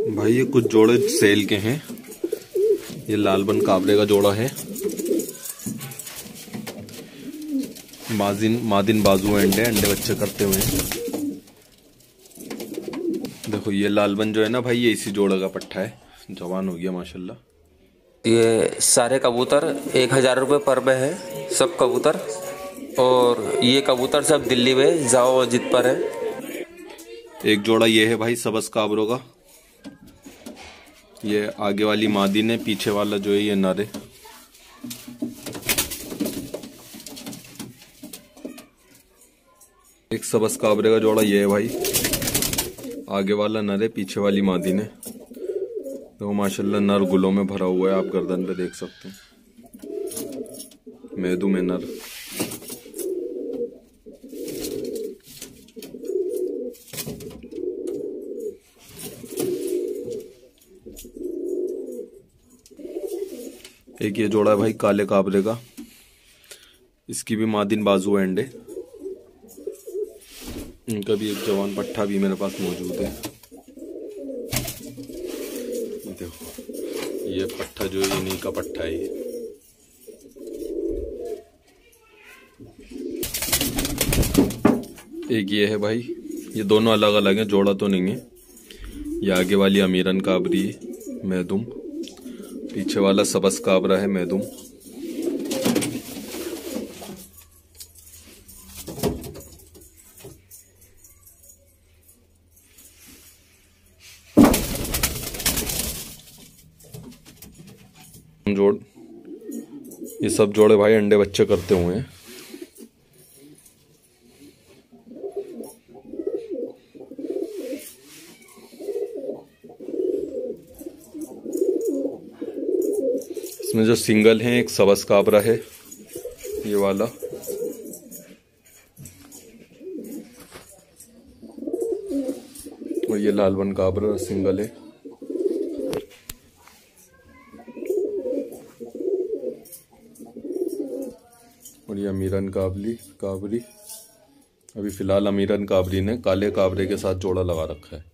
भाई ये कुछ जोड़े सेल के हैं। ये लालबन काबरे का जोड़ा है। मादिन बाजू अंडे बच्चे करते हुए। देखो ये लालबन जो है ना भाई, ये इसी जोड़े का पट्ठा है। जवान हो गया माशाल्लाह। ये सारे कबूतर 1000 रुपये पर डे है, सब कबूतर। और ये कबूतर सब दिल्ली में जाओ जित पर है। एक जोड़ा ये है भाई सबस काबरों का। ये आगे वाली मादिन है, पीछे वाला जो है ये नर है। एक सबस काबरे का जोड़ा ये है भाई। आगे वाला नर है, पीछे वाली मादिन है। तो माशाल्लाह नर गुलों में भरा हुआ है, आप गर्दन पे देख सकते हैं। मेदू में नर। एक ये जोड़ा है भाई काले काबरे का। इसकी भी मादिन बाजू एंड है। इनका भी एक जवान पट्ठा भी मेरे पास मौजूद है। देखो ये पट्ठा जो है इन्हीं का पट्ठा है। एक ये है भाई, ये दोनों अलग अलग हैं, जोड़ा तो नहीं है। ये आगे वाली अमीरन काबरी मैदुम, पीछे वाला सबस काबरा है मैदुम। जोड़ ये सब जोड़े भाई अंडे बच्चे करते हुए हैं। इसमें जो सिंगल है एक सबस काबरा है ये वाला। और ये लालबन काबरा सिंगल है। और ये अमीरन काबरी। अभी फिलहाल अमीरन काबरी ने काले काबरे के साथ जोड़ा लगा रखा है।